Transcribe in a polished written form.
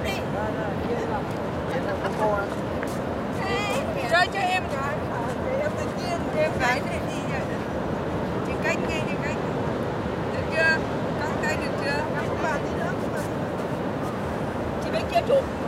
đi. Chơi cho em cái. Em tự nhiên cho em cái này đi vậy. Chị cách nghe chị cách. Được chưa? Căng tay được chưa? Chị bên kia chụp.